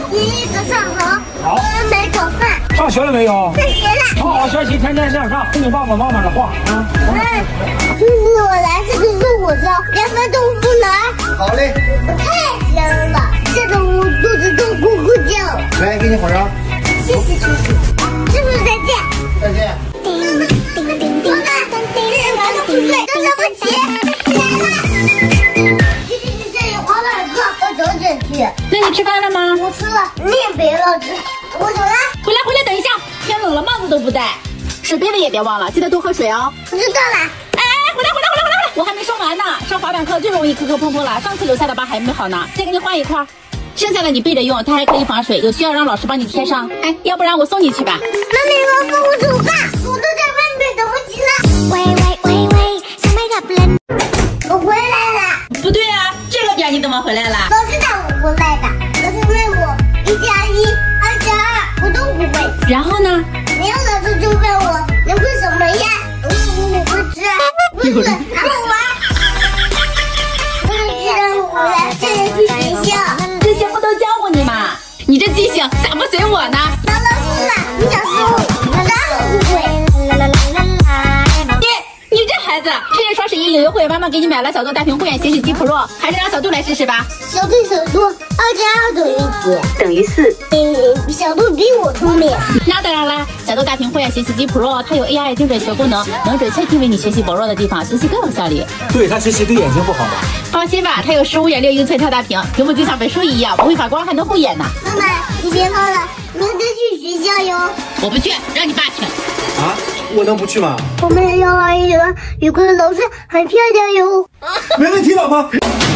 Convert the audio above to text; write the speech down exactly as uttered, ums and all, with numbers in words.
爷爷早上好。 好。 我要买早饭。 上学了没有？ 上学了。 好好学习，天天向上，听你爸爸妈妈的话啊。 嗯，这是我蓝色的肉火烧，两份豆腐脑。 好嘞。 太香了，这个我肚子都咕咕叫。 来，给你火烧。 谢谢叔叔，师傅再见。 再见。 叮叮叮叮叮，这玩的不对，都对不起。来了。今天学校有滑板课，我早点去。 那你吃饭了吗？ 我吃了，你也别忘吃。我走了。 回来回来，等一下，天冷了，帽子都不戴，水杯子也别忘了，记得多喝水哦。 知道了。 哎哎，回来回来回来回来回来，我还没说完呢。上滑板课最容易磕磕碰碰了，上次留下的疤还没好呢，再给你换一块。剩下的你备着用，它还可以防水，有需要让老师帮你贴上。哎，要不然我送你去吧。 妈咪，我放我走吧，我都在外面等不及了。喂喂喂喂，上麦克不能。我回来了。 不对啊，这个点你怎么回来了？ 老师让我回来的，老师问我一加一，二加二，我都不会。 然后呢？ 然后老师就问我你会什么呀？我我我会吃，不是，然后玩。老师让我回来，现在去学校。 这些不都教过你吗？你这记性咋不随我呢？ 当老师了，你想说我哪有不会？ 你你这孩子，趁着双十一影优惠，妈妈给你买了小度大屏护眼学习机 Pro， 还是让小度来试试吧。 小度小度，二加二等于几？ 等于四。 嗯，小度比我聪明。 那当然啦，小度大屏护眼学习机 Pro 它有 A I 精准学功能，能准确定位你学习薄弱的地方，学习更有效率。 对他学习对眼睛不好吧？ 放心吧，它有十五点六英寸超大屏，屏幕就像本书一样，不会发光，还能护眼呢。 妈妈，你别忘了，明天去学校哟。 我不去，让你爸去。 啊，我能不去吗？ 我们幼儿园有个老师很漂亮哟。 没问题，老婆。